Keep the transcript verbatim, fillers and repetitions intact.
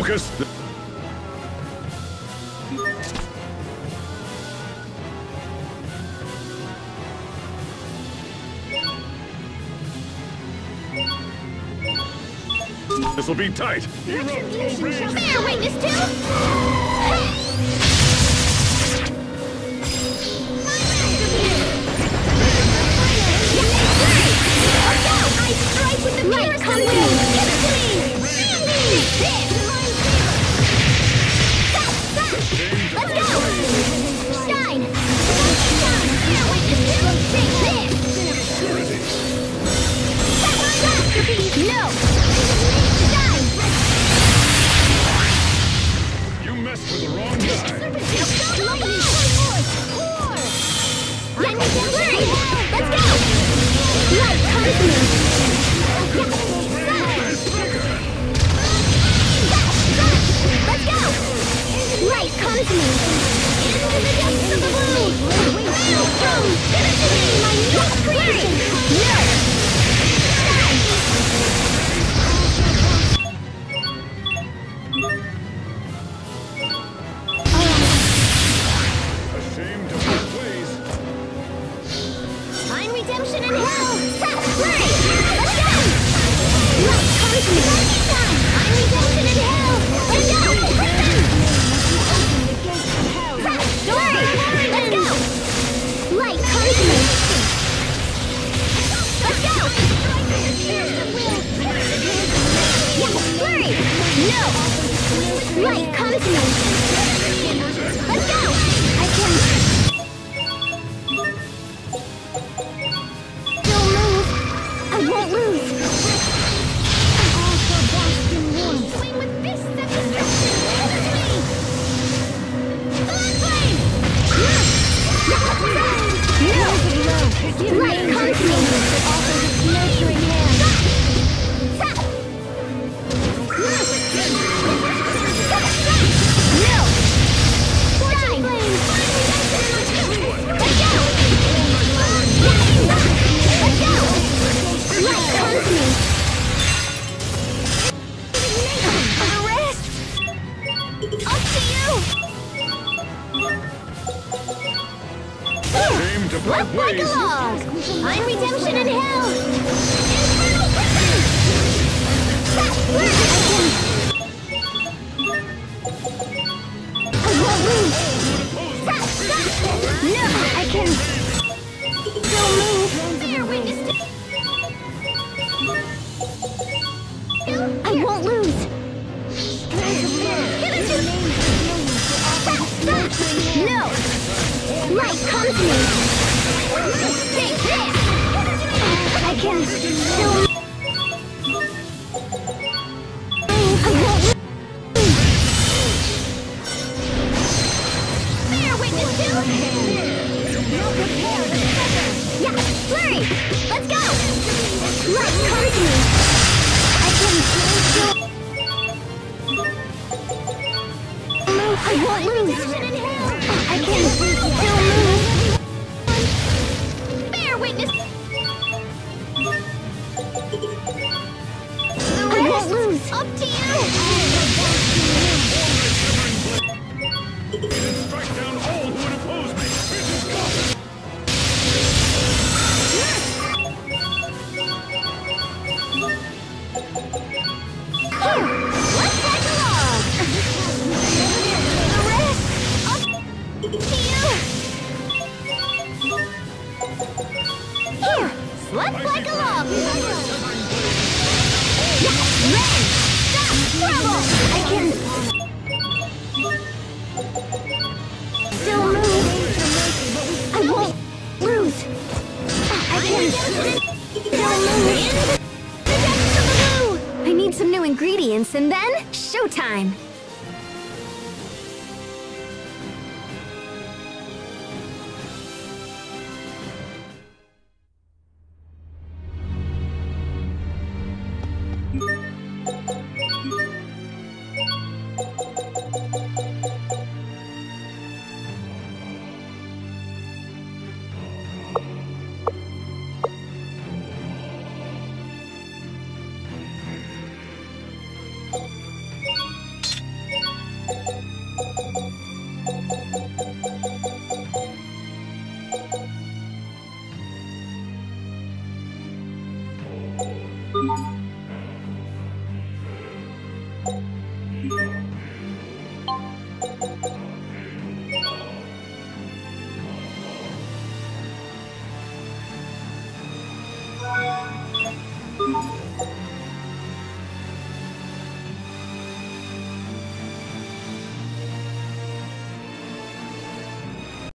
Focus! This'll be tight! Retribution shall bear witness to! My masterpiece! Watch out! I strike with the light comes in! Give it to me! This! Let's go! Shine! Bear witness to! Take this! That's my masterpiece! No! With the wrong guy. Let's go! Light comes me! Let's go! Light comes me! Into the depths of the blue! Maelstrom! Give it to me! My new creation! No! Redemption in hell! Tap! Flurry! Let's go! Light comes me! I'm redemption in hell! Let's go! Tap! Flurry! Let's go! Light comes me! Let's go! Yeah! Flurry! No! Light comes me! Let's go! I can... I won't lose! I'm also basked in warmth! Swing with fists of destruction! Give it to me! Blood flame! No! Light comes to me! Offers its nurturing hand! Stop! No! Shine! Let's go! Let's go! Light comes to me! The rest! Up to you! Shame to part Left like a ways. log! I'm redemption in hell! Infernal prison! Stop! Where I can... I won't lose! Stop! Stop! No! I can... Still move! Bear witness to... I won't lose! Give it to me! Stop! Stop! No! Light comes to me! Take this! I can still move! I won't lose! Bear witness to... Yeah! Flurry! Let's go! Light comes to me! I can still... Move! I won't lose! I can still move! Bear witness! I won't lose! Up to you! Strike down all who would oppose me! Here! Let's like a log! The rest! Up to you! Here! Slept like a log! Yeah! Red! Stop! Trouble! I can... Still move! I won't lose! I can... Still move! In the depths of the blue! I need some new ingredients and then... Showtime!